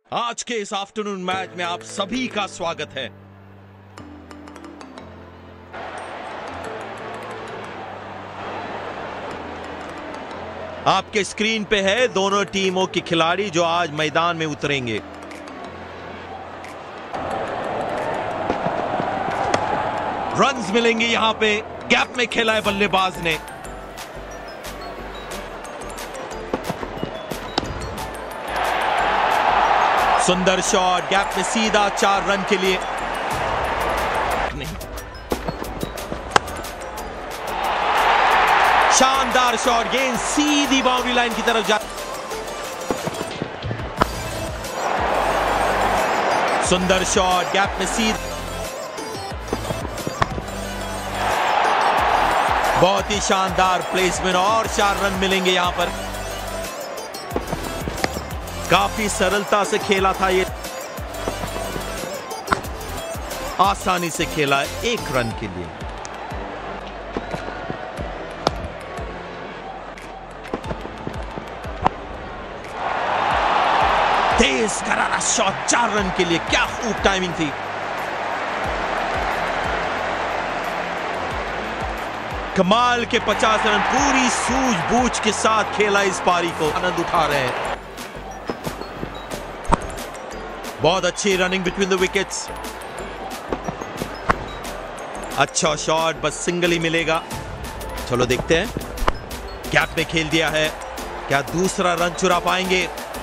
आज के इस आफ्टरनून मैच में आप सभी का स्वागत है। आपके स्क्रीन पे है दोनों टीमों के खिलाड़ी जो आज मैदान में उतरेंगे। रन्स मिलेंगे यहां पे। गैप में खेला है बल्लेबाज ने। सुंदर शॉट, गैप में सीधा 4 रन के लिए। नहीं, शानदार शॉट, गेंद सीधी बाउंड्री लाइन की तरफ जा। सुंदर शॉट, गैप में सीधा। बहुत ही शानदार प्लेसमेंट और 4 रन मिलेंगे यहां पर। काफी सरलता से खेला था ये, आसानी से खेला है 1 रन के लिए। तेज करारा शॉट 4 रन के लिए। क्या खूब टाइमिंग थी। कमाल के 50 रन पूरी सूझबूझ के साथ खेला। इस पारी को आनंद उठा रहे हैं। बहुत अच्छी रनिंग बिटवीन द विकेट्स। अच्छा शॉट, बस सिंगल ही मिलेगा। चलो देखते हैं। गैप में खेल दिया है, क्या दूसरा रन चुरा पाएंगे?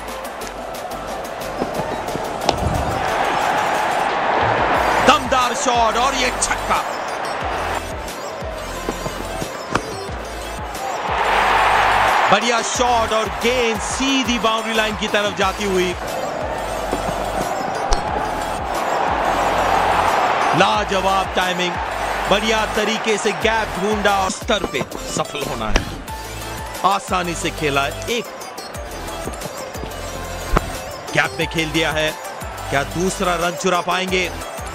दमदार शॉट और ये छक्का। बढ़िया शॉट और गेंद सीधी बाउंड्री लाइन की तरफ जाती हुई। लाजवाब टाइमिंग, बढ़िया तरीके से गैप ढूंढा और स्तर पे सफल होना है। आसानी से खेला है। 1 गैप में खेल दिया है, क्या दूसरा रन चुरा पाएंगे?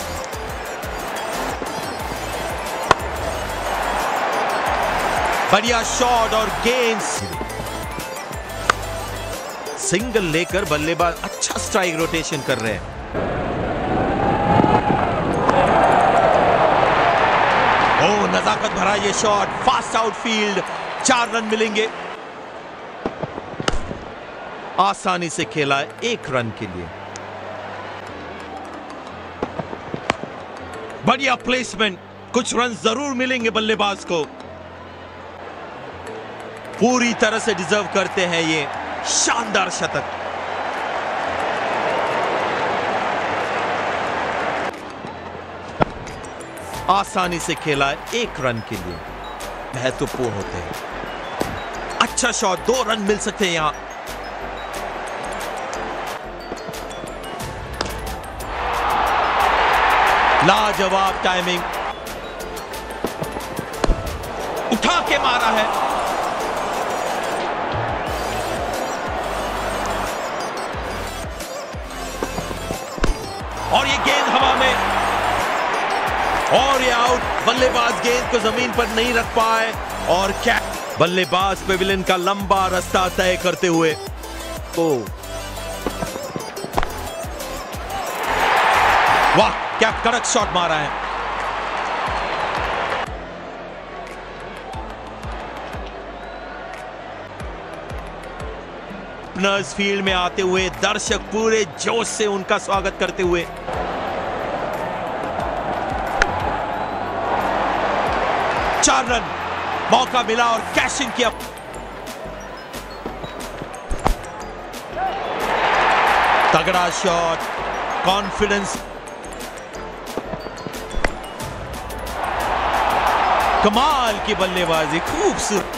बढ़िया शॉट और गेंद सिंगल लेकर बल्लेबाज अच्छा स्ट्राइक रोटेशन कर रहे हैं। नजाकत भरा ये शॉट, फास्ट आउटफील्ड। 4 रन मिलेंगे। आसानी से खेला है 1 रन के लिए। बढ़िया प्लेसमेंट, कुछ रन जरूर मिलेंगे बल्लेबाज को। पूरी तरह से डिजर्व करते हैं ये शानदार शतक। आसानी से खेला है 1 रन के लिए। महत्वपूर्ण होते हैं। अच्छा शॉट, 2 रन मिल सकते हैं यहां। लाजवाब टाइमिंग, उठा के मारा है। और ये गेंद हवा में और ये आउट। बल्लेबाज गेंद को जमीन पर नहीं रख पाए और क्या बल्लेबाज पेविलियन का लंबा रास्ता तय करते हुए। वाह, क्या कड़क शॉट मारा है। ओपनर्स फील्ड में आते हुए दर्शक पूरे जोश से उनका स्वागत करते हुए। चार रन मौका मिला और कैशिंग किया। तगड़ा शॉट, कॉन्फिडेंस, कमाल की बल्लेबाजी, खूबसूरत।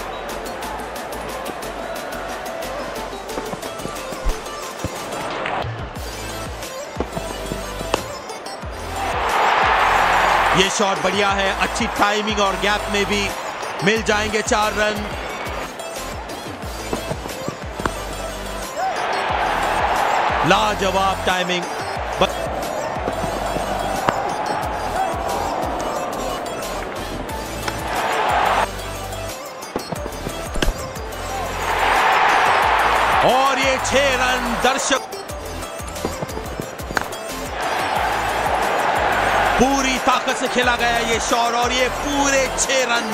ये शॉट बढ़िया है, अच्छी टाइमिंग और गैप में भी मिल जाएंगे 4 रन। लाजवाब टाइमिंग। और ये 6 रन। दर्शक से खेला गया ये शॉट और ये पूरे 6 रन।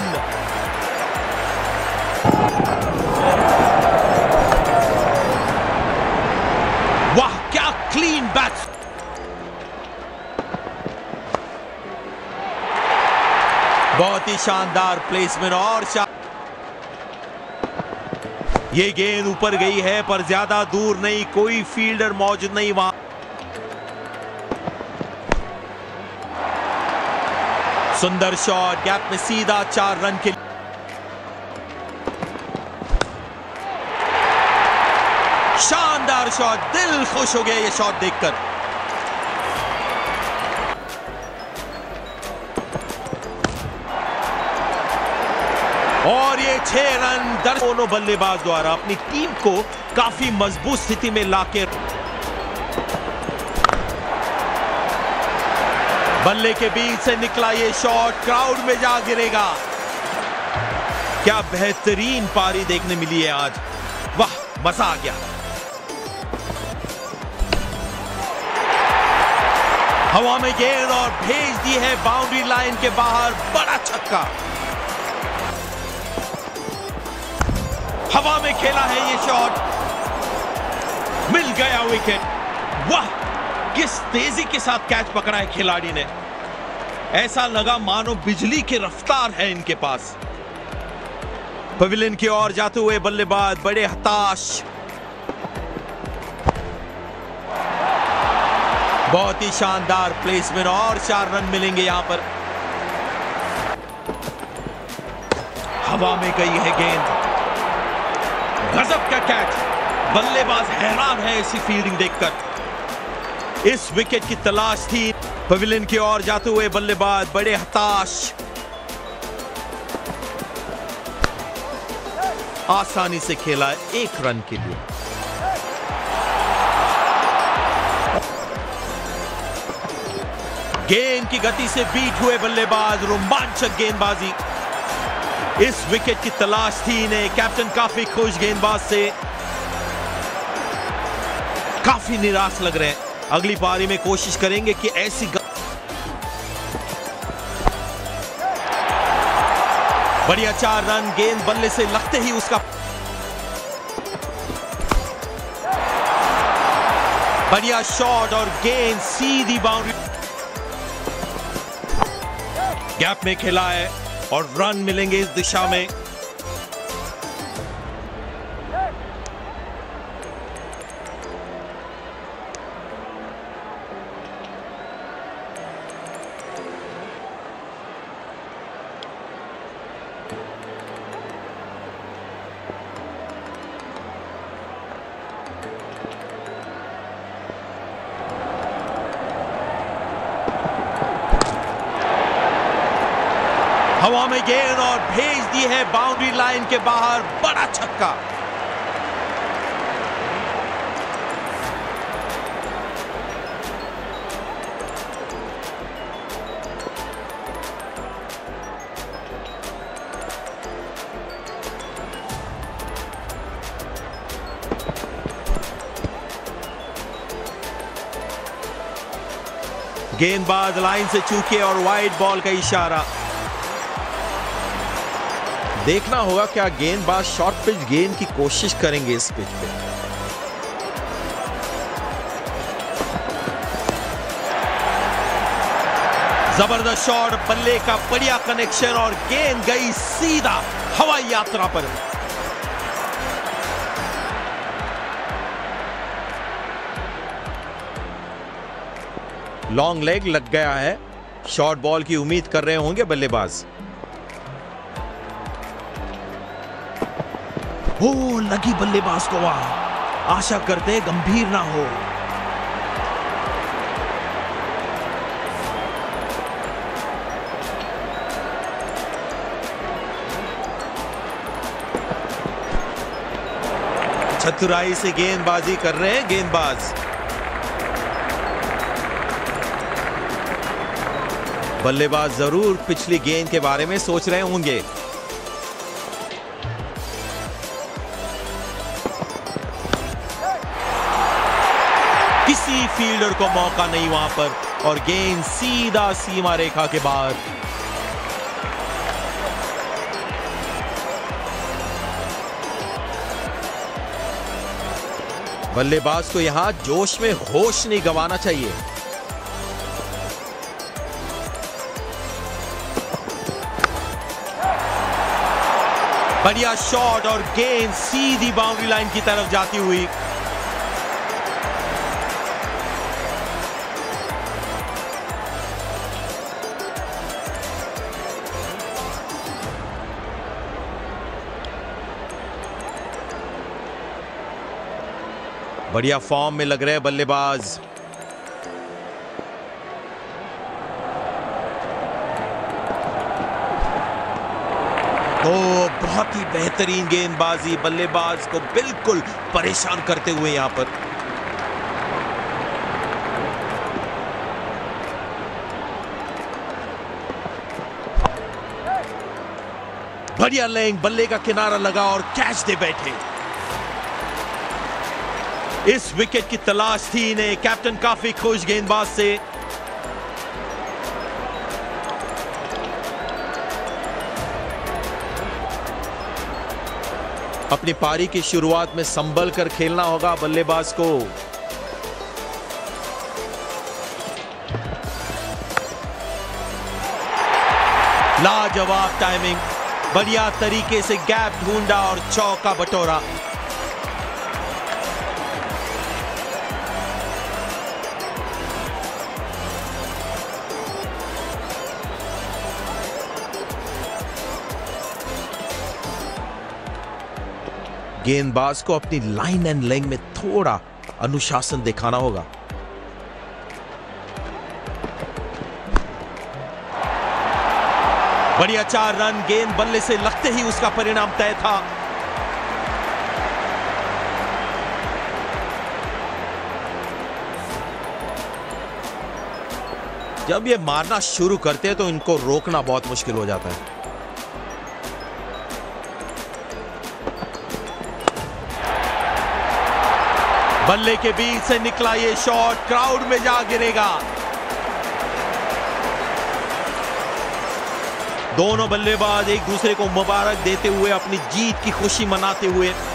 वाह क्या क्लीन बैट्स। बहुत ही शानदार प्लेसमेंट और ये गेंद ऊपर गई है पर ज्यादा दूर नहीं, कोई फील्डर मौजूद नहीं वहां। सुंदर शॉट, गैप में सीधा 4 रन के लिए। शानदार शॉट, दिल खुश हो गया ये शॉट देखकर। और ये 6 रन दोनों बल्लेबाज द्वारा अपनी टीम को काफी मजबूत स्थिति में लाकर बल्ले के बीच से निकला ये शॉट क्राउड में जा गिरेगा। क्या बेहतरीन पारी देखने मिली है आज, वाह मजा आ गया। हवा में गेंद और भेज दी है बाउंड्री लाइन के बाहर, बड़ा छक्का। हवा में खेला है ये शॉट, मिल गया विकेट। वाह किस तेजी के साथ कैच पकड़ा है खिलाड़ी ने, ऐसा लगा मानो बिजली की रफ्तार है इनके पास। पवेलियन की ओर जाते हुए बल्लेबाज बड़े हताश। बहुत ही शानदार प्लेसमेंट और 4 रन मिलेंगे यहां पर। हवा में गई है गेंद, गजब का कैच। बल्लेबाज हैरान है ऐसी फील्डिंग देखकर। इस विकेट की तलाश थी। पवेलियन की ओर जाते हुए बल्लेबाज बड़े हताश। आसानी से खेला 1 रन के लिए। गेंद की गति से बीट हुए बल्लेबाज, रोमांचक गेंदबाजी। इस विकेट की तलाश थी इन्हें। कैप्टन काफी खुश गेंदबाज से, काफी निराश लग रहे हैं। अगली पारी में कोशिश करेंगे कि ऐसी बढ़िया 4 रन। गेंद बल्ले से लगते ही उसका बढ़िया शॉट और गेंद सीधी बाउंड्री गैप में खेला है और रन मिलेंगे इस दिशा में। हवा में गेंद और भेज दी है बाउंड्री लाइन के बाहर, बड़ा छक्का। गेंदबाज लाइन से चूके और वाइड बॉल का इशारा। देखना होगा क्या गेंदबाज शॉर्ट पिच गेंद की कोशिश करेंगे इस पिच पे। जबरदस्त शॉट, बल्ले का बढ़िया कनेक्शन और गेंद गई सीधा हवाई यात्रा पर। लॉन्ग लेग लग गया है। शॉर्ट बॉल की उम्मीद कर रहे होंगे बल्लेबाज। ओ लगी बल्लेबाज को वहां, आशा करते गंभीर ना हो। चतुराई से गेंदबाजी कर रहे हैं गेंदबाज। बल्लेबाज जरूर पिछली गेंद के बारे में सोच रहे होंगे। किसी फील्डर को मौका नहीं वहां पर। और गेंद सीधा सीमा रेखा के बाहर। बल्लेबाज को यहां जोश में होश नहीं गंवाना चाहिए। बढ़िया शॉट और गेंद सीधी बाउंड्री लाइन की तरफ जाती हुई। बढ़िया फॉर्म में लग रहे हैं बल्लेबाज। तो बहुत ही बेहतरीन गेंदबाजी, बल्लेबाज को बिल्कुल परेशान करते हुए यहां पर। बढ़िया लेंग, बल्ले का किनारा लगा और कैच दे बैठे। इस विकेट की तलाश थी इन्हें। कैप्टन काफी खुश गेंदबाज से। अपनी पारी की शुरुआत में संभल कर खेलना होगा बल्लेबाज को। लाजवाब टाइमिंग, बढ़िया तरीके से गैप ढूंढा और चौका बटोरा। गेंदबाज को अपनी लाइन एंड लेंथ में थोड़ा अनुशासन दिखाना होगा। बढ़िया 4 रन, गेंद बल्ले से लगते ही उसका परिणाम तय था। जब ये मारना शुरू करते हैं तो इनको रोकना बहुत मुश्किल हो जाता है। बल्ले के बीच से निकला ये शॉट क्राउड में जा गिरेगा। दोनों बल्लेबाज एक दूसरे को मुबारक देते हुए अपनी जीत की खुशी मनाते हुए